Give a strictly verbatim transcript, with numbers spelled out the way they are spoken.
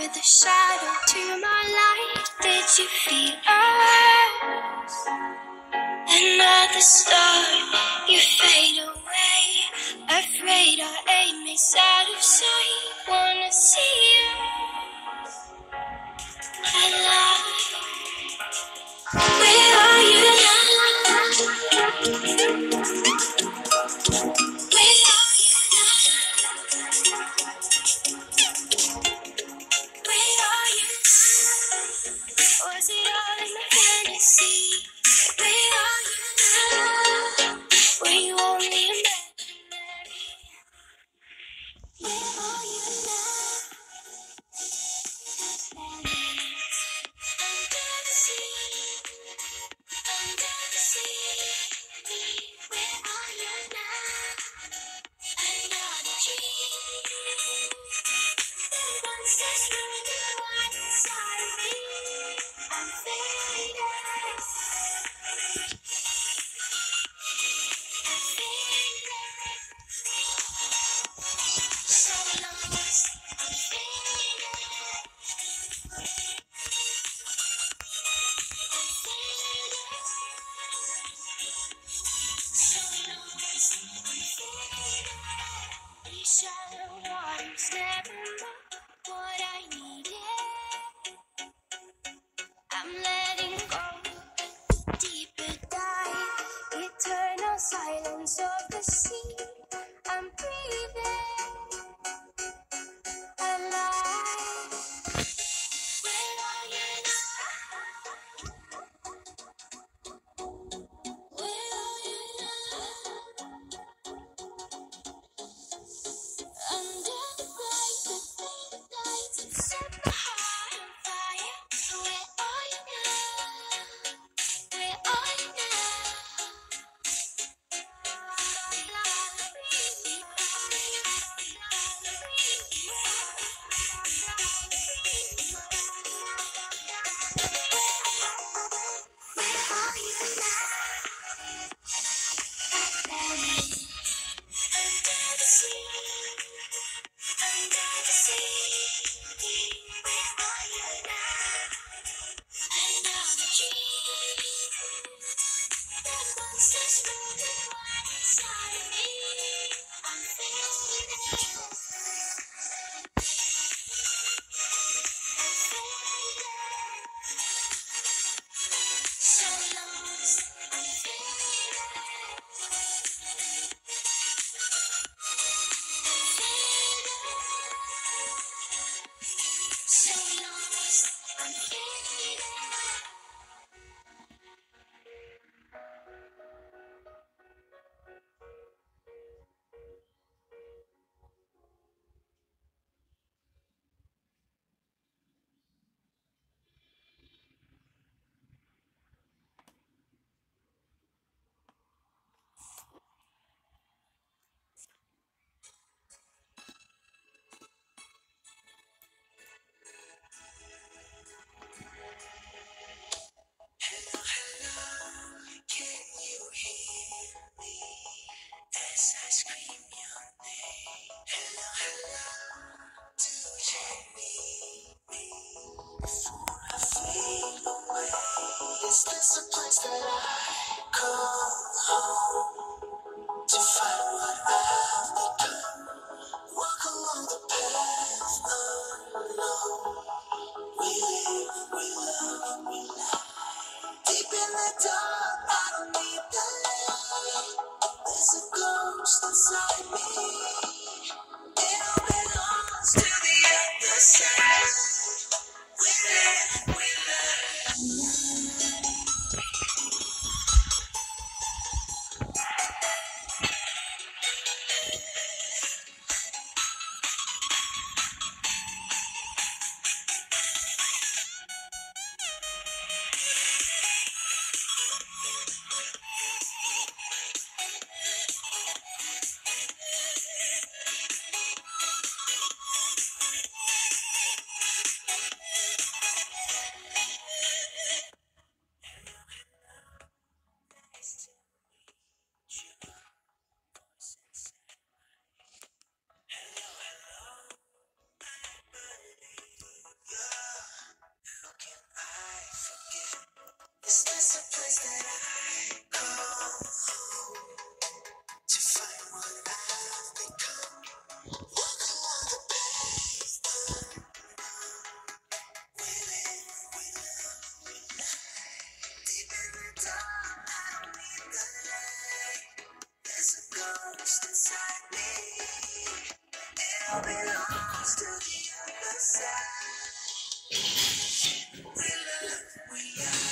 were the shadow to my light. Did you feel us? Another star, you fade away. Afraid our aim is out of sight. Wanna see you alive. Where are you now? Where are you now? Where are you now? Was it all in a fantasy? Where are you now? Were you only imaginary? Where are you now? Under the sea, under the sea. Where are you now? Another dream. The monsters running wild inside of me. I'm faded. I'm faded. So lost. I'm faded. I'm faded. So lost. I'm faded. These shallow waters never know what I needed. I'm letting go, deeper dive, eternal silence of the sea. I'm breathing alive. Where are you now? Where are you now? Under the bright, the faded lights that set my heart on fire. Where are you now? Where are you now? Is this a place that I call home to find what I've become? Walk along the path unknown. We live, we love, we lie. Deep in the dark, I don't need the light. There's a ghost inside me. It all belongs to the other side. We live, we love. now belongs to the other side. We love, we are.